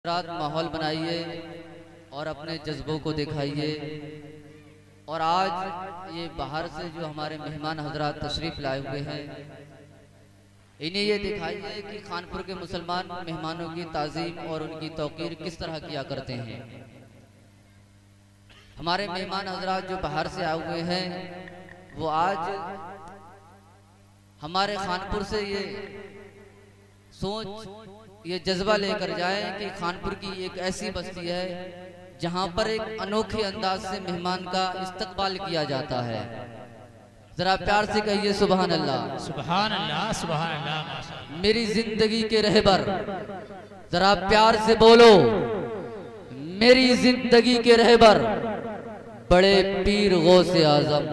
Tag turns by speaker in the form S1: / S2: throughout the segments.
S1: रात माहौल बनाइए और अपने जज्बों को दिखाइए। और आज ये बाहर से जो हमारे मेहमान हजरात तशरीफ लाए हुए हैं, इन्हें ये दिखाइए कि खानपुर के मुसलमान मेहमानों की ताज़ीम और उनकी तौकीर किस तरह किया करते हैं। हमारे मेहमान हजरात जो बाहर से आए हुए हैं, वो आज हमारे खानपुर से ये सोच, ये जज्बा लेकर जाएं कि खानपुर की एक ऐसी बस्ती है जहां पर एक अनोखे अंदाज से मेहमान का इस्तकबाल किया जाता है। जरा प्यार से कहिए सुभान अल्लाह,
S2: सुभान अल्लाह, सुभान अल्लाह।
S1: मेरी जिंदगी के रहबर, जरा प्यार से बोलो, मेरी जिंदगी के रहबर बड़े पीर गौसे आजम।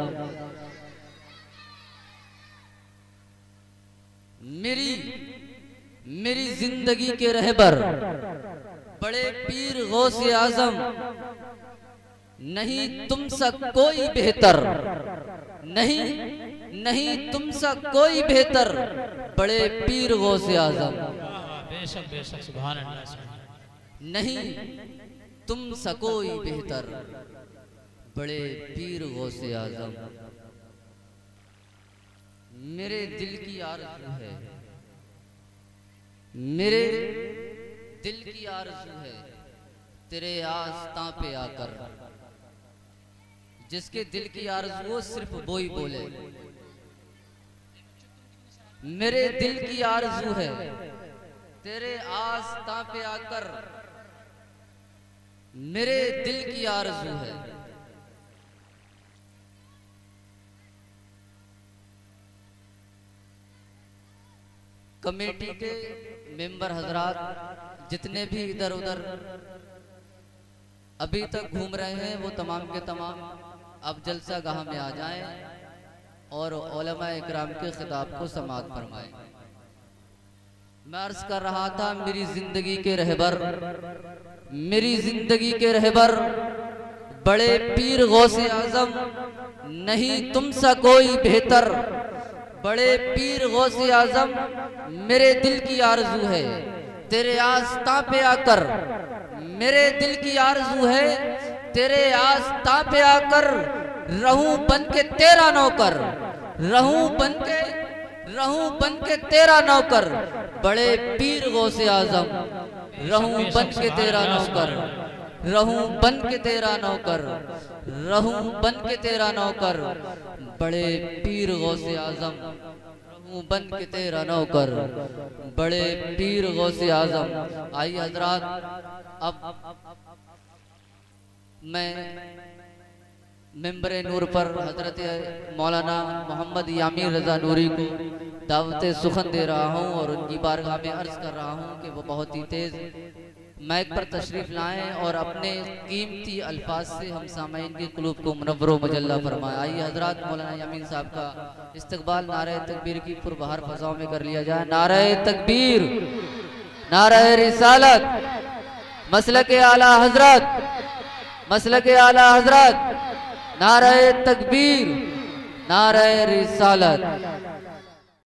S1: मेरी जिंदगी के रहबर बड़े पीर गौसे आजम, नहीं तुम सा कोई बेहतर, नहीं तुम सा कोई बेहतर बड़े पीर गौसे आजम।
S2: बेशक बेशक, सुभान अल्लाह।
S1: नहीं तुम सा कोई बेहतर बड़े पीर गौसे आजम। मेरे दिल की आरज़ू है, मेरे दिल की आरज़ू है तेरे आस्तां पे आकर। जिसके दिल की आरज़ू हो सिर्फ वो ही बोले। मेरे दिल की आरज़ू है तेरे आस्तां पे आकर, मेरे दिल की आरज़ू है। कमेटी के मेंबर हजरात जितने भी इधर उधर अभी तक घूम रहे हैं, वो तमाम के तमाम अब जलसा गाह में आ जाएं और उलमा इकराम के खिताब को समाअत फरमाएं। मैं अर्ज कर रहा था, मेरी जिंदगी के रहबर, मेरी जिंदगी के रहबर बड़े पीर गौसे आजम, नहीं तुम सा कोई बेहतर बड़े पीर गौसे आजम। मेरे दिल की आरज़ू है तेरे आस्तां पे आकर, मेरे दिल की आरज़ू है तेरे आस्तां पे आकर, रहूं बन के तेरा नौकर, रहूं बन के तेरा नौकर बड़े पीर गौसे आजम। रहूं बन के तेरा नौकर, रहूं बन के तेरा नौकर, रहूं बन के तेरा नौकर बड़े पीर गौसे आजम। रहूं बन के तेरा नौकर बड़े पीर गौसे आजम। आइए हजरात, अब मैं मेंबर नूर पर हजरत मौलाना मोहम्मद यामीर रजा नूरी को दावत सुखन दे रहा हूँ और उनकी बारगाह में अर्ज कर रहा हूँ कि वो बहुत ही तेज माइक पर तशरीफ लाएं और अपने कीमती अल्फाज से हम सामईन के कुलूब को मुनव्वर व मुजल्ला फरमाएं। आइए हजरात, मौलाना यामीन साहब का इस्तकबाल नारे तकबीर की पुरबहार फजाओं में कर लिया जाए। नारे तकबीर, नारे रिसालत, मसलके आला हजरत, मसलके आला हजरत, नारे तकबीर, नारे रिसालत।